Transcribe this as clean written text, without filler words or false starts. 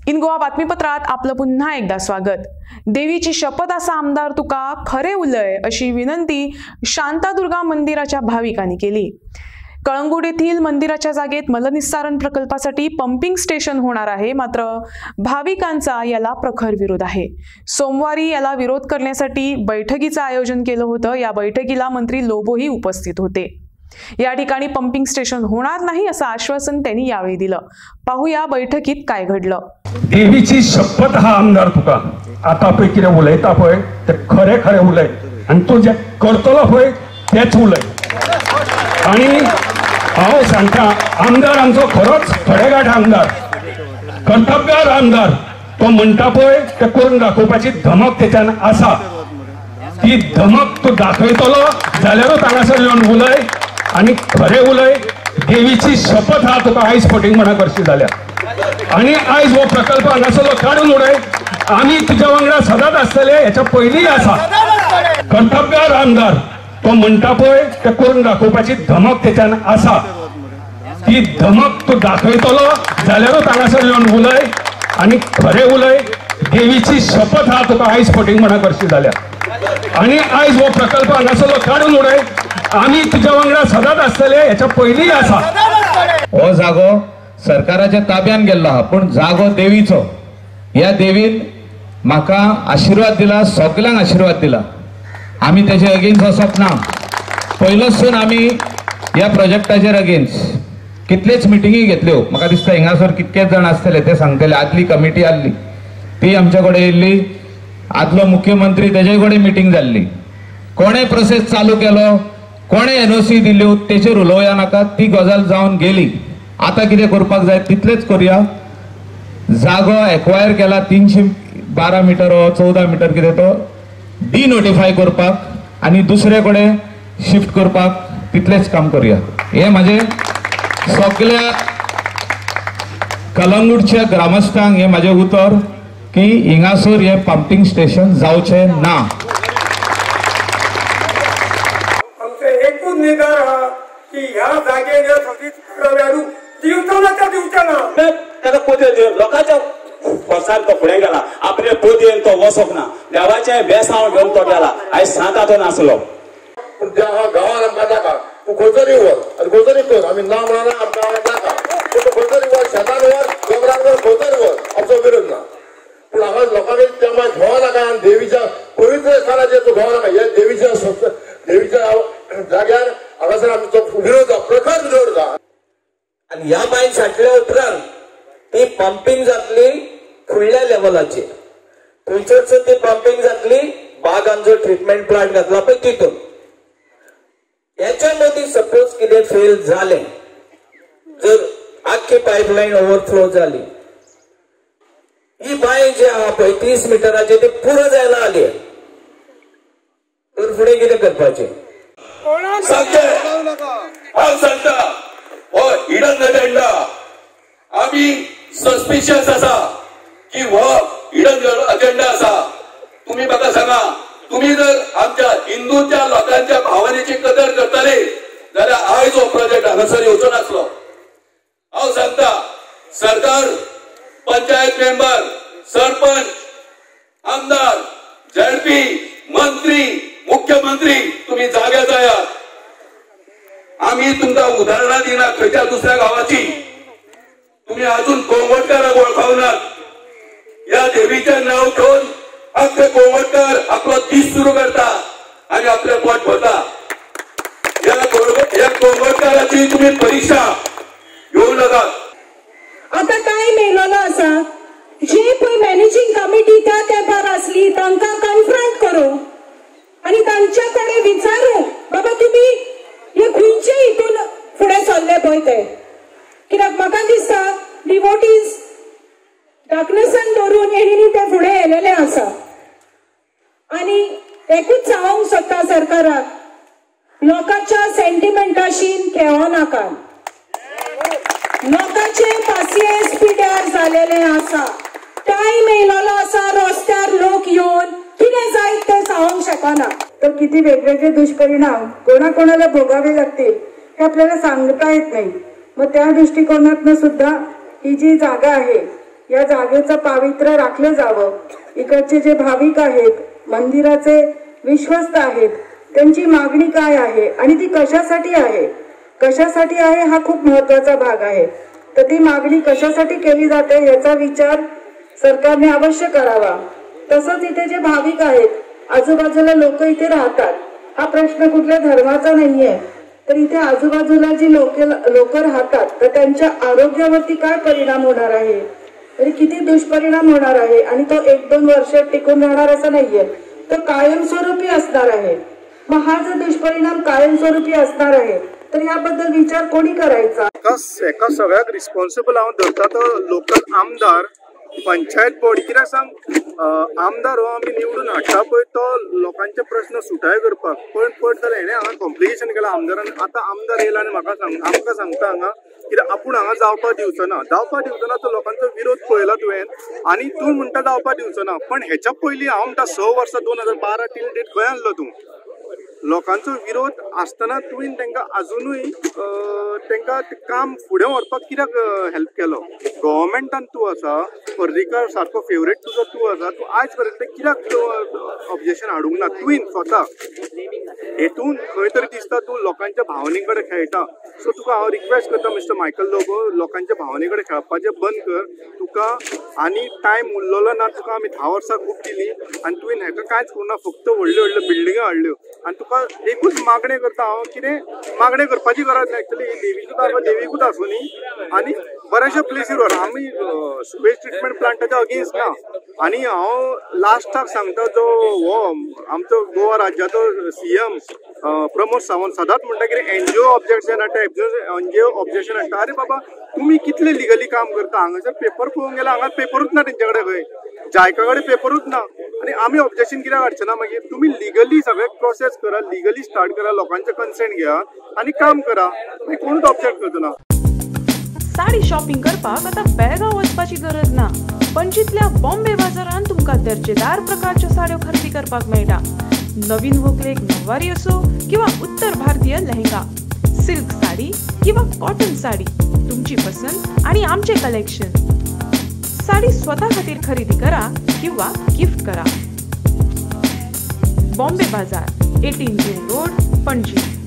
In Goa बातमीपत्रात आपलं पुन्हा एकदा स्वागत। देवीची शपथ असा आमदार तुका खरे उलय अशी विनंती शांतादुर्गा मंदिराच्या भाविकांनी केली। कळंगूट येथील मंदिराच्या जागेत मलनिस्सारण प्रकल्पासाठी पंपिंग स्टेशन होणार आहे, मात्र भाविकांचा याला प्रखर विरोध आहे। सोमवारी याला विरोध करण्यासाठी बैठकीचं आयोजन केलं होतं। या बैठकीला मंत्री लोबोही उपस्थित होते। या ठिकाणी पंपिंग स्टेशन होणार नाही असं आश्वासन त्यांनी यावेळी दिलं। पाहूया बैठकीत काय घडलं। देवीची शपथ हा आमदार तुका आता पळय कितें उलयता पळय ते खरे खरे उलय आणि तू जे करतलो पळय तेच उलय। आणि हांव सांगता आमदार आमचो खरोच फळेगाठ आमदार, कर्तव्यगार आमदार। तो म्हणटा पळय ते करून दाखोवपाची धमक तेच्यान आसा। ती धमक तू दाखयतलो जाल्यारूच हांगासर येवन उलय आणि खरे उलय। देवीची शपथ हा तुका आयज फटींग म्हणा करची जाल्यार आणि आयज हो प्रकल्प हांगासरलो काडून उडय। आम्ही तुझ्या वांगडा सदांच आसतले, हेच्या पयलीं आसा। कर्तव्यगार आमदार तो म्हणटा पळय ते करून दाखोवपाची धमक तेच्यान आसा। ती धमक तू दाखयतलो जाल्यारूच हांगासर येवन उलय आणि खरे उलय। देवीची शपथ हा तुका आयज फटींग म्हणा करची जाल्यार आणि आयज हो प्रकल्प हांगासरलो काडून उडय। आम्ही तुझ्या वांगडा सदांच आसतले, हेच्या पयलीं आसा। हो जागो सरकाराच्या ताब्यान गेल्लो हा, पण जागो देवीचो। या देवीन म्हाका आशीर्वाद दिला, सगळ्यांक आशीर्वाद दिला। आम्ही त्याचे अगेन्स्ट वचप ना। पयलोसून आम्ही या प्रोजेक्टाचेर अगेन्स्ट कितलेच मिटिंगी घेतल्यो। म्हाका दिसता हिंगासर कितकेच जण आसतले ते सांगतले। आदली कमिटी आसली ती आमच्या कडेन येयल्ली, आदलो मुख्यमंत्री तेजे कडेन मिटिंग जाल्ली। कोणे प्रोसेस चालू केलो, कोणे एनओसी दिल्यो तेचेर उलोवया नाका, ती गजाल जावन गेली। आता कितें करपाक जाय तितलेच करूया। जागो एक्वायर केला 312 मीटर व 14 मीटर कितें तो डी नोटिफाय करपाक आणि दुसरे कडेन शिफ्ट करपाक तितलेच काम करूया। हे माझे सगळ्या कलंगूटच्या ग्रामस्थांक हे माझे उतर की हिंगासर हे पंपिंग स्टेशन जावचे ना। आमचे एकूच निर्धार हा की ह्या जागेने दिवचा ना त्याला पोते लोकांच्या वर्सान तो फुडें गेला। आपले पोतयेन तो वचोंक ना। देवाचे बेसांव घेवन तो गेला। आयज सांता तो नासलो। गांवांत आमकां नाका, तूं खंयतरी व्हर आनी खंयतरी कर। आमी ना म्हणना आमकां नाका, तूं खंयतरी व्हर, शेतान व्हर, दोंगरान व्हर, खंयतरी व्हर, आमचो विरोध ना। पूण हांगा लोकांनी तेमा घेवं नाका आनी देवीच्या पवित्र स्थानाचेर तूं घेवं नाका। हे देवीच्या जाग्यार हांगासर आमचो विरोध आसा, प्रखर विरोध आसा। आणि ह्या बायन साठल्या उपरांत ती पंपिंग जातली फुडल्या लेवलाचेर। थंयसर ती पंपिंग जातली बागांचो ट्रीटमेंट प्लांट घातला पळय तितून। याच्या मदीं सपोज कितें फेल जालें, जर आख्खी पायपलायन ओव्हरफ्लो जाली, ही बांय जी आहा पळय 30 मिटराची ती पुरो जायना आली, तर फुडें कितें करपाचें? सांगता हो हिडन एजेंडा आम्ही सस्पिशियस आसा की हो हिडन अजेंडा आसा। तुम्ही म्हाका सांगा, तुम्ही जर आमच्या हिंदूच्या लोकांच्या भावनेची कदर करतले जाल्यार आयज हो प्रोजेक्ट हांगासर येवचो नासलो। हांव सांगता, सरकार, पंचायत मेंबर, सरपंच, आमदार, झेडपी, मंत्री, मुख्यमंत्री, तुम्ही जाग्या जायात। आम्ही तुमका उदाहरणां दिना खंयच्या दुसऱ्या गावाची। तुम्ही अजून कोंगटकाराक वळखावनात। या देवीचे नाव घेवन अख्खे कोंगटकार आपलो दीस सुरू करता आणि आपले पोट भरता। या कोंगटकाराची तुम्ही परीक्षा घेऊ नकात। आता काय मेलेलो आसा, जे पळय मॅनेजिंग कमिटी त्या तेंपार आसली तांकां कन्फ्रंट करूं आणि तांच्या कडेन विचारूं, बाबा तुम्ही हे खंयचे हितून फुडें सरले पळय ते। कित्याक म्हाका दिसता डिवोटीज डार्कनेसान धरून हेणी ते फुडें येयलेले आसा। आणि एकूच सांगूंक सोदता सरकाराक, लोकांच्या सेंटिमेंटाशीन खेळो नाका। लोकांचे पासियेंस पिड्यार जालेले आसा। टायम येयलेलो आसा रस्त्यार लोक येवन कितें जायत ते सांगूंक शकना। तर किती वेगवेगळे दुष्परिणाम कोणाकोणाला भोगावे लागतील हे आपल्याला सांगता येत नाही। मग त्या दृष्टिकोनातून सुद्धा ही जी जागा आहे या जागेचं पावित्र्य राखलं जावं. इकडचे जे भाविक आहेत, मंदिराचे विश्वस्त आहेत, त्यांची मागणी काय आहे आणि ती कशासाठी आहे हा खूप महत्वाचा भाग आहे. तर ती मागणी कशासाठी केली जाते याचा विचार सरकारने अवश्य करावा. तसंच इथे जे भाविक आहेत, आजूबाजूला लोक इथे राहतात, हा प्रश्न कुठल्या धर्माचा नाहीये. तर इथे आजूबाजूला जी लोक राहतात तर त्यांच्या आरोग्यावरती काय परिणाम होणार आहे, तरी किती दुष्परिणाम होणार आहे आणि तो 1-2 वर्ष टिकून राहणार असं नाहीये, तो कायमस्वरूपी असणार आहे. मग हा जर दुष्परिणाम कायमस्वरूपी असणार आहे तर याबद्दल विचार कोणी करायचा? एका सगळ्याक रिस्पॉन्सिबल हांव धरता तो लोकल आमदार, पंचायत बोर्ड. कित्याक सांग, आमदार हो आमी निवडून हाडटा पळय तो लोकांचे प्रश्न सुटाय करपाक. पण जाल्यार हेणे हांगा कॉम्प्लिकेशन केलां आमदारान. आतां आमदार येयला आनी आमकां सांगता हांगा कित्याक आपूण हांगा जावपाक दिवचो ना तो लोकांचो विरोध पळयला तुवें आनी तूं म्हणटा जावपाक दिवचो ना. पण हेच्या पयलीं हांव म्हणटा 6 वर्सां 2012 टील डेट खंय आणलो तूं? लोकांचो विरोध आसतना तुवें तांकां अजुनूय तांकां काम फुडें व्हरपाक कित्याक हेल्प केलो? गव्हर्मेंटान तूं आसा, पर्रीकार सारको फेवरेट तुजो तूं आसा, तूं आयज पर्यंत कित्याक ऑब्जेक्शन हाडूंक ना तुवें स्वता? हेतून खंय तरी दिसता तूं लोकांच्या भावने कडेन खेळटा. सो तुका हांव रिक्वेस्ट करता मिस्टर मायकल लोबो, लोकांच्या भावने कडेन खेळपाचें बंद कर. तुका आनी टायम उरलेलो ना. तुका आमी 10 वर्सां खूब दिली आनी तुवें हेका कांयच करुना, फक्त व्हडल्यो व्हडल्यो बिल्डिंगा हाडल्यो. आनी तुका एकूच मागणें करता हांव, कितें मागणें करपाची गरज ना. एक्चुअली देवीचो दाखो देवीकूच आसूं न्ही, आनी बऱ्याचशा प्लेसीर व्हर. आमी वेस्ट ट्रिटमेंट प्लांटाच्या अगेन्स्ट ना. आनी हांव लास्टाक सांगता, जो हो आमचो गोवा राज्याचो CM प्रमोद सावंत सदांच म्हणटा कितें NGO ऑब्जेक्शन हाडटा, NGO ऑब्जेक्शन हाडटा. अरे बाबा, तुमी कितले लिगली काम करता? हांगासर पेपर पळोवंक गेला, हांगा पेपरूच ना तेंचे कडेन. खंय जायका कडेन पेपरूच ना आनी आमी ऑब्जेक्शन कित्याक हाडचें ना? मागीर तुमी लिगली सगळे प्रोसेस करा, लिगली स्टार्ट करा, लोकांचे कन्सेंट घेया आनी काम करा. मागीर कोणूच ऑब्जेक्ट करचो ना. साडी शॉपिंग करपाक आता बेळगांव वचपाची गरज ना. पणजीतल्या बॉम्बे बाजारात तुमका दर्जेदार प्रकारच्या साड्यो खरेदी करपाक मेळटा. नवीन व्हंकलेक नववारी असो किंवा उत्तर भारतीय लेहंगा, सिल्क साडी किंवा कॉटन साडी, तुमची पसंत आणि आमचे कलेक्शन. साडी स्वतः खातीर खरेदी करा किंवा गिफ्ट करा. बॉम्बे बाजार, 18 जून रोड, पणजी.